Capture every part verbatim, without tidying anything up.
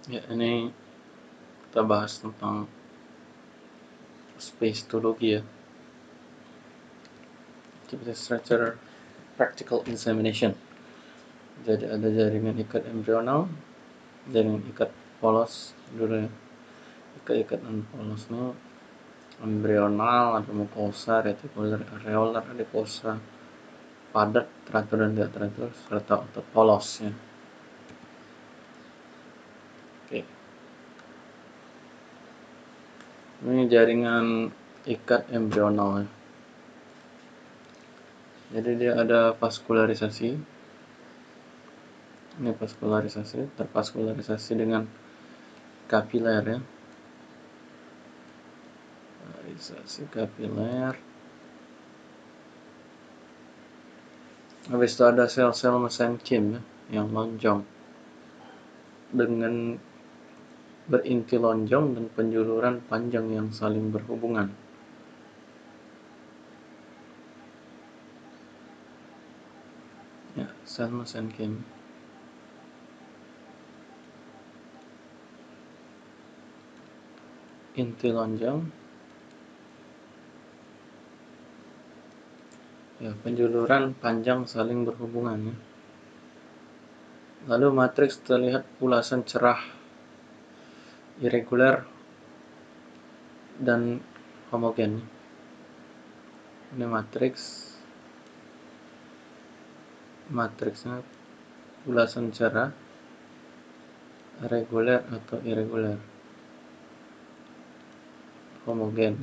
Ya, ini kita bahas tentang spacetologi ya. Activity structure practical examination. Jadi ada jaringan ikat embrional, jaringan ikat polos dulu ya. Ikat-ikatan polosnya embrional, ada mukosa, retikuler, areolar, adiposa, padat, teratur dan tidak teratur, serta otot polos ya. Oke. Ini jaringan ikat embrional ya. Jadi dia ada vaskularisasi. Ini vaskularisasi, tervaskularisasi dengan kapiler ya. Vaskularisasi kapiler. Habis itu ada sel-sel mesenkim ya, yang lonjong dengan berinti lonjong dan penjuluran panjang yang saling berhubungan. Ya, sel mesenkim. Inti lonjong. Ya, penjuluran panjang saling berhubungan ya. Lalu matriks terlihat ulasan cerah, irregular, dan homogen. Ini matriks. Matriksnya ulasan cerah, reguler atau irregular, homogen.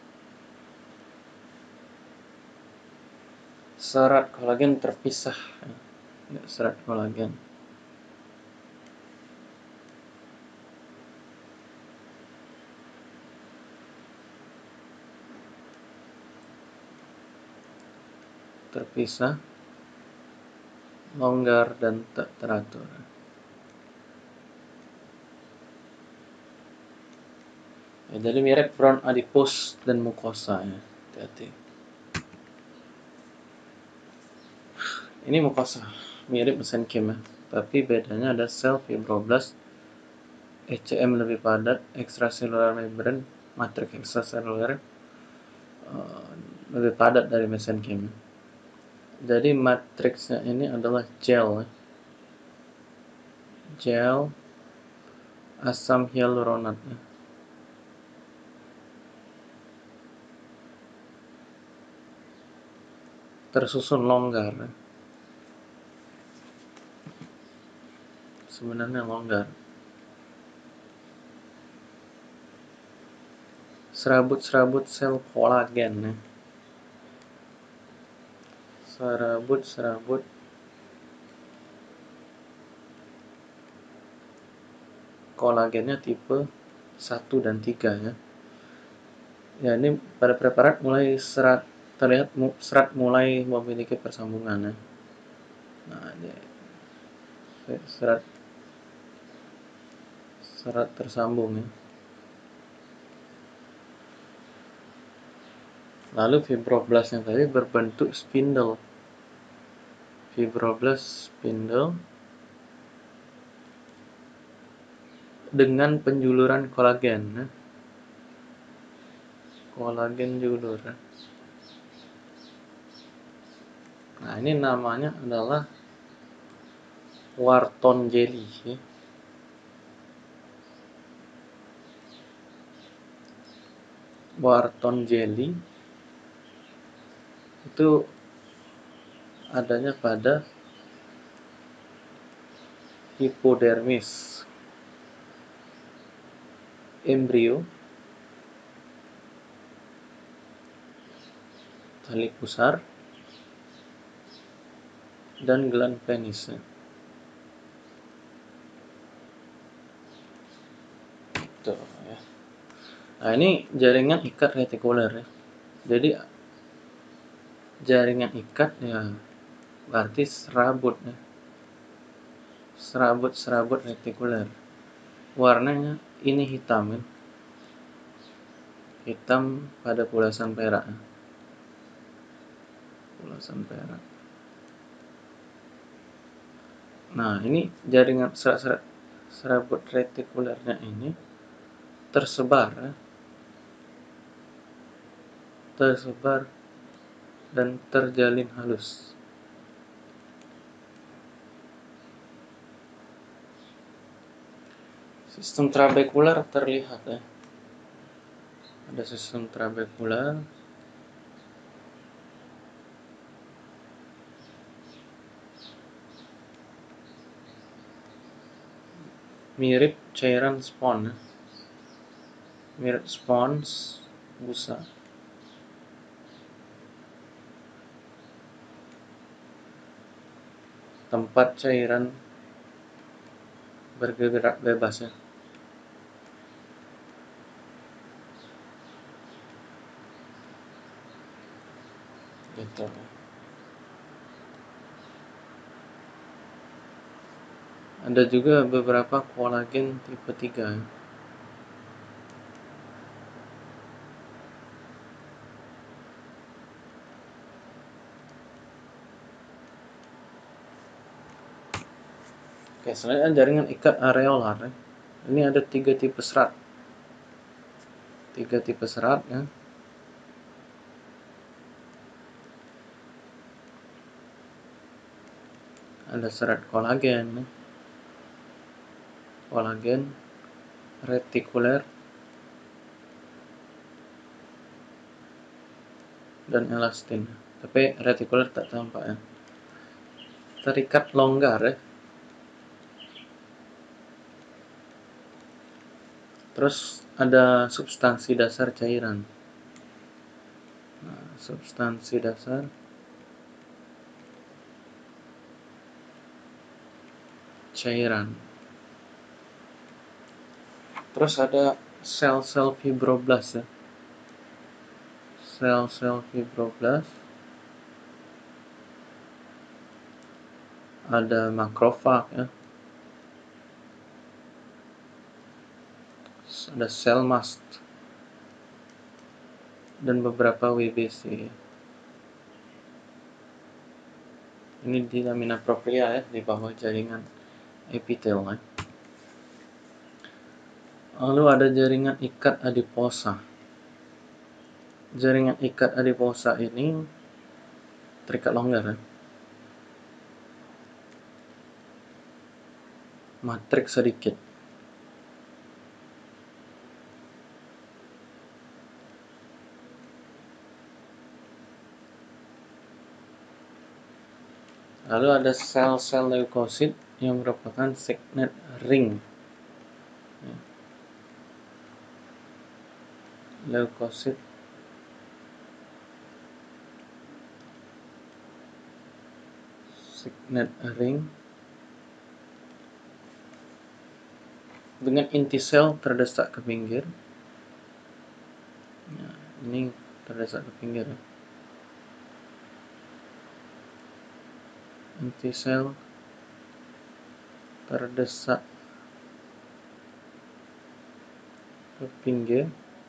Serat kolagen terpisah. Ya, serat kolagen. Terpisah, longgar dan tak teratur. Ya, jadi mirip front adipose dan mukosa ya. Hati-hati. Ini mukosa, mirip mesenkim ya. Tapi bedanya ada sel fibroblast, E C M lebih padat, extracellular membrane, matriks extracellular uh, lebih padat dari mesenkim. Jadi matriksnya ini adalah gel, gel asam hyaluronat. Tersusun longgar. Sebenarnya longgar. Serabut-serabut sel kolagen. Serabut-serabut kolagennya tipe satu dan tiga ya. Ya, ini pada preparat mulai serat terlihat serat mulai memiliki persambungan ya. Nah, ini serat serat tersambung ya. Lalu fibroblastnya tadi berbentuk spindle. Fibroblast spindle dengan penjuluran kolagen ya. Kolagen julur. Nah, ini namanya adalah Wharton jelly ya. Wharton jelly itu adanya pada hipodermis embrio, tali pusar, dan gland penis. Tuh, ya. Nah, ini jaringan ikat retikuler ya. Jadi jaringan ikat ya berarti serabut ya. Serabut-serabut retikuler. Warnanya ini hitam ya. Hitam pada pulasan perak. Pulasan perak. Nah, ini jaringan serat-serat serabut retikulernya ini tersebar ya, tersebar dan terjalin halus. Sistem trabekular terlihat ya. Ada sistem trabekular, mirip cairan spons ya. Mirip spons busa. Tempat cairan bergerak bebas ya. Gitu. Ada juga beberapa kolagen tipe tiga. Oke, selanjutnya jaringan ikat areolar ya. Ini ada tiga tipe serat. Tiga tipe serat ya. Ada serat kolagen ya. Kolagen retikuler dan elastin. Tapi retikuler tak tampak ya. Terikat longgar ya. Terus ada substansi dasar cairan. Nah, substansi dasar cairan. Terus ada sel-sel fibroblast ya. Sel-sel fibroblast. Ada makrofag ya. Ada sel mast dan beberapa W B C. Ini di lamina propria ya, di bawah jaringan epitel ya. Lalu ada jaringan ikat adiposa. Jaringan ikat adiposa ini terikat longgar ya. Matriks sedikit. Lalu ada sel-sel leukosit yang merupakan signet ring. Leukosit signet ring dengan inti sel terdesak ke pinggir. Nah, ini terdesak ke pinggir. Inti sel terdesak ke pinggir.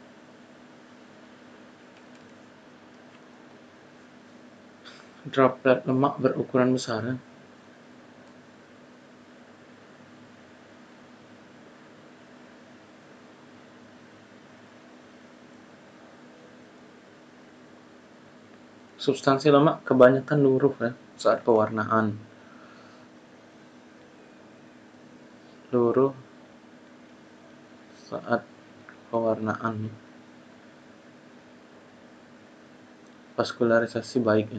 Droplet lemak berukuran besar. Substansi lemak kebanyakan luruh ya saat pewarnaan. Luruh saat pewarnaan. Vaskularisasi baik ya.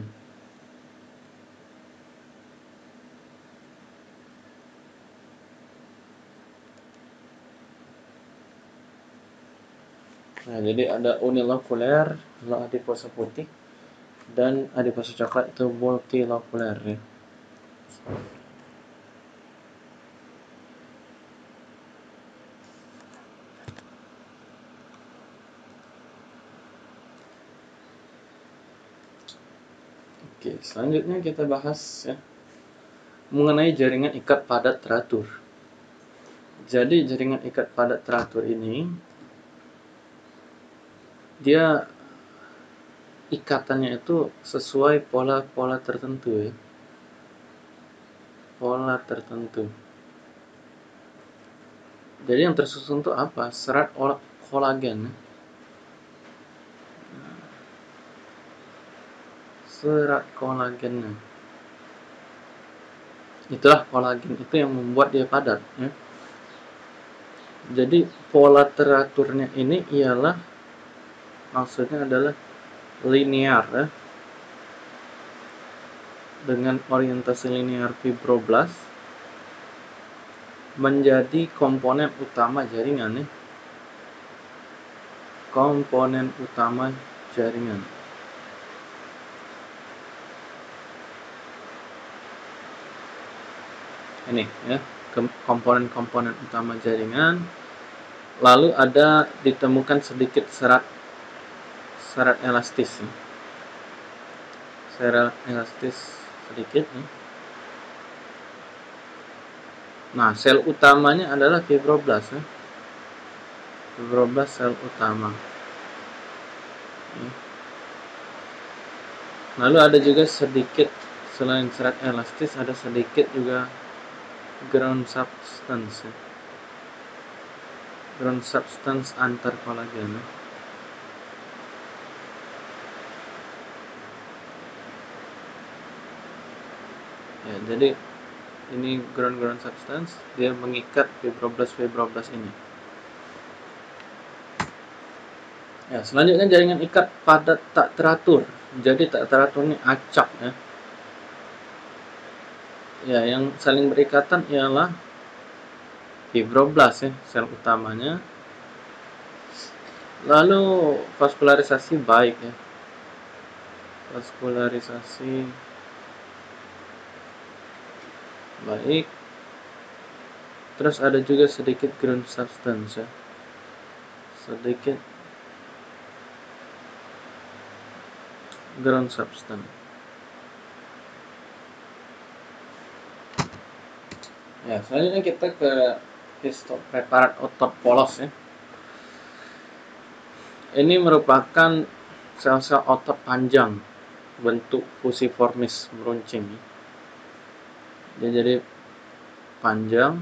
Nah, jadi ada unilokuler, adiposa putih, dan adiposa coklat itu multilokuler ya. Oke, selanjutnya kita bahas ya mengenai jaringan ikat padat teratur. Jadi jaringan ikat padat teratur ini dia ikatannya itu sesuai pola-pola tertentu ya. Pola tertentu. Jadi yang tersusun itu apa? Serat kolagen. Serat kolagennya. Itulah kolagen itu yang membuat dia padat. Ya. Jadi pola teraturnya ini ialah maksudnya adalah linear ya. Dengan orientasi linear fibroblast menjadi komponen utama jaringan nih. Komponen utama jaringan. Ini ya, komponen-komponen utama jaringan. Lalu ada ditemukan sedikit serat serat elastis. Ya. Serat elastis sedikit nih. Nah, sel utamanya adalah fibroblast ya. Fibroblast sel utama. Ya. Lalu ada juga sedikit selain serat elastis ada sedikit juga ground substance. Ya. Ground substance antar kolagen. Ya. Ya, jadi ini ground-ground substance, dia mengikat fibroblast-fibroblast ini. Ya, selanjutnya jaringan ikat padat tak teratur. Jadi tak teratur ini acak ya. Ya, yang saling berikatan ialah fibroblast ya, sel utamanya. Lalu vaskularisasi baik ya. Vaskularisasi baik. Terus ada juga sedikit ground substance ya. Sedikit ground substance. Ya, selanjutnya kita ke histopreparat otot polos ya. Ini merupakan sel-sel otot panjang bentuk fusiformis meruncing. Dia jadi panjang.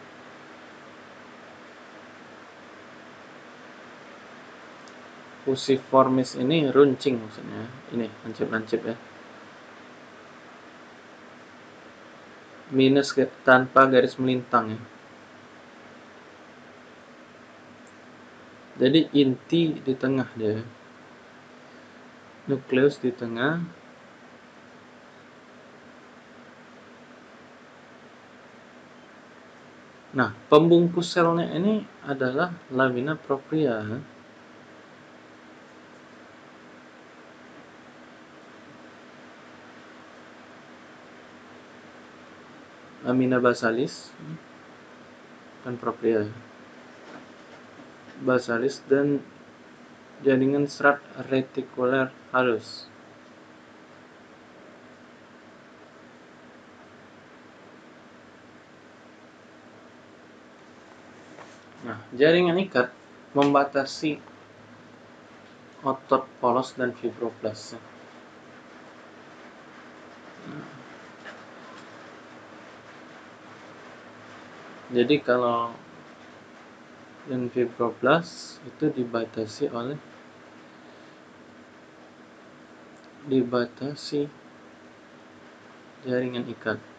Fusiformis ini runcing maksudnya. Ini lancip-lancip ya. Minus tanpa garis melintang ya. Jadi inti di tengah dia. Nukleus di tengah. Nah, pembungkus selnya ini adalah lamina propria. Lamina basalis dan propria. Basalis dan jaringan serat retikuler halus. Nah, jaringan ikat membatasi otot polos dan fibroblast. Nah, jadi kalau dan fibroblast itu dibatasi oleh dibatasi jaringan ikat.